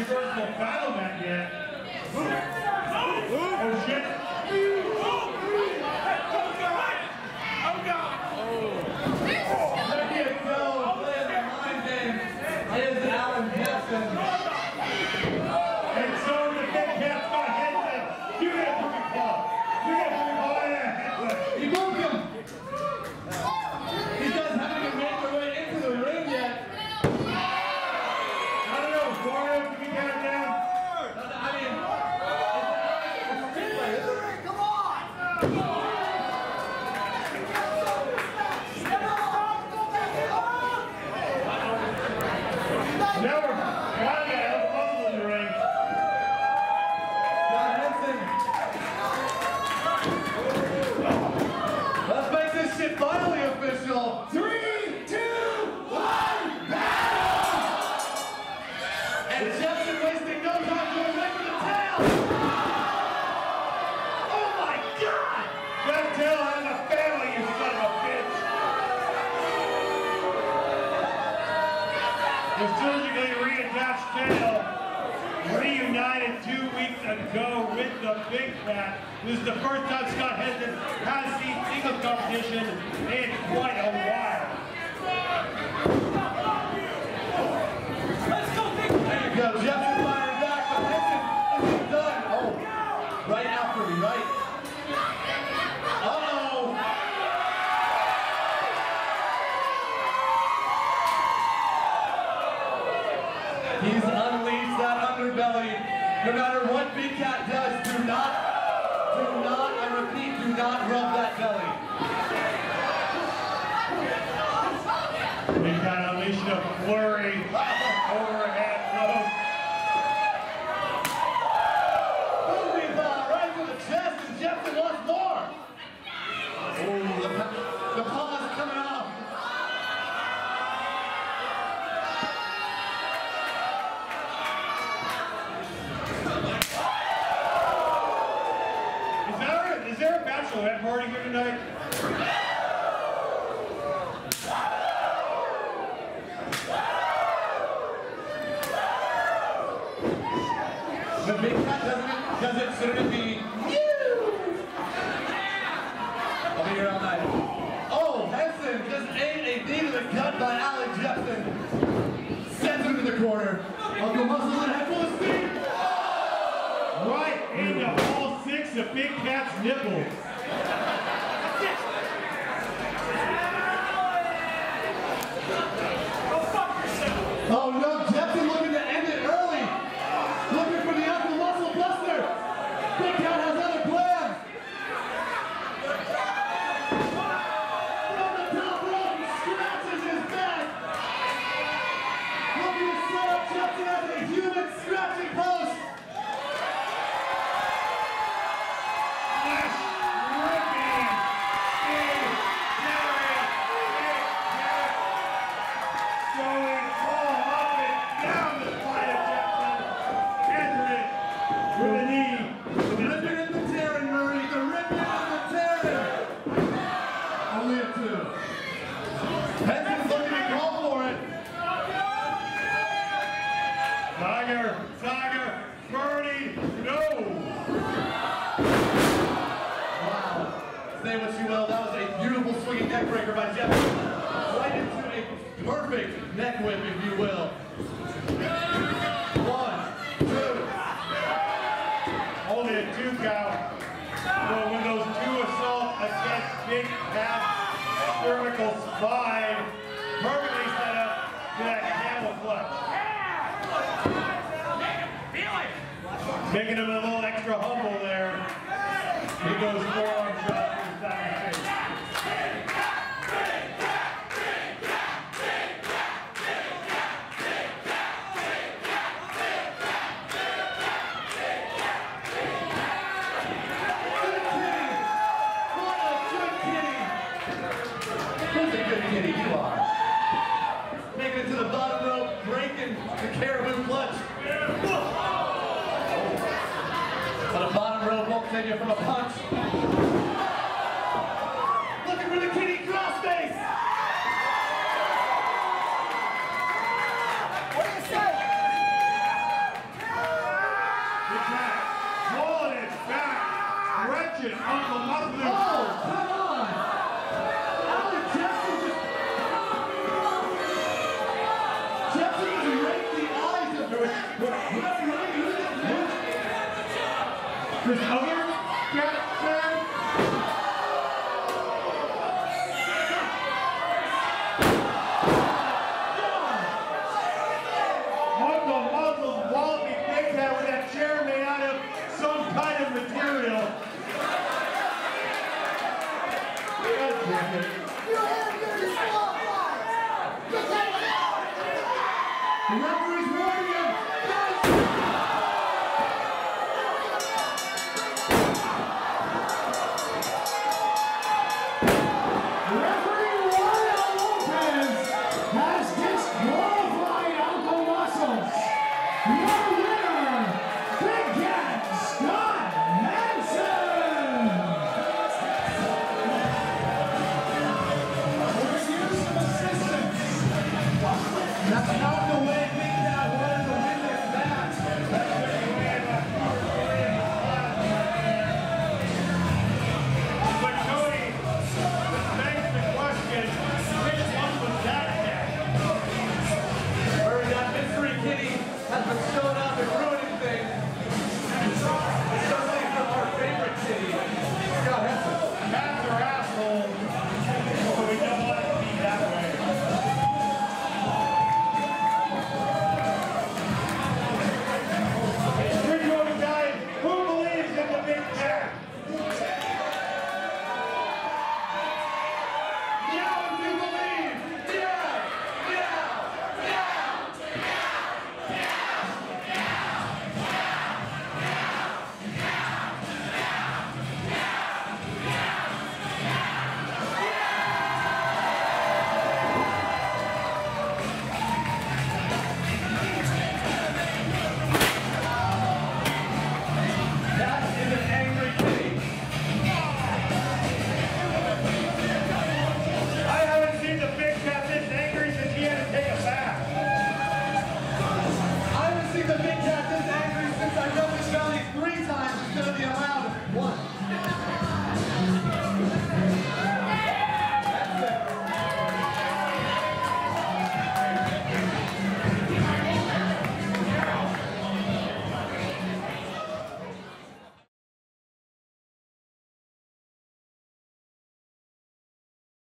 reversible battle mat yet. Oh shit. And so the big cat's got headset. You get a perfect ball. You get a perfect ball and a headset. You moved him. These guys haven't even made their way into the ring yet. I don't know, Florida, can we get it down? I mean, come on. Now we're trying to have muscle in the ring. Scott Henson. Let's make this shit finally official. 3, 2, 1, battle! And Jefferson wasting no time going right for the tail. Oh my God! That tail has a family, you son of a bitch. The surgically reattached tail reunited 2 weeks ago with the Big Cat. This is the first time Scott Henson has seen singles competition in quite a while. There you go, Jefferson firing back, but Henson isn't done. Oh, right after me, right? Uh-oh! He's unleashed that underbelly. No matter what Big Cat does, do not, I repeat, do not rub that belly. Big Cat unleashed a flurry overhead rope. Moving right to the chest, and Jefferson wants more. Oh, the paw's coming off. Is there a bachelorette party here tonight? The Big Cat does it sooner to be you. I'll be here all night. Oh, Henson just ate a knee to the gut by Alex Jefferson. Sends him to the corner. Uncle Muscle and head full of speed. Right into all 6 of Big Cat's nipples. Oh no, Jefferson looking to end it early. Looking for the Uncle Muscle Buster. Big Cat has other plans. From the top rope, he scratches his back. Looking to set up Jefferson as a human scratching post. Tiger, Birdie, no! Wow. Say what you will, that was a beautiful swinging neck breaker by Jefferson. Right into a perfect neck whip, if you will. 1, 2. Only a 2 count. So when those 2 assaults against Big Cat's cervical spine, perfectly set up to that camel clutch. Making him a little extra humble there. He goes forearm shot to the side of the face. Who's a good kitty you are? Making it to the bottom rope, breaking the caribou clutch. But a bottom rope won't save you from a punch. Looking for the kitty crossface. What do you say? This other cat man. Uncle Muzzle's walloping Big Cat with that chair made out of some kind of material. God damn it. The referee's warning him. Referee Royal Lopez has disqualified Uncle Muscles. Your winner, Big Cat Scott Hansen. With the use of assistance. That's not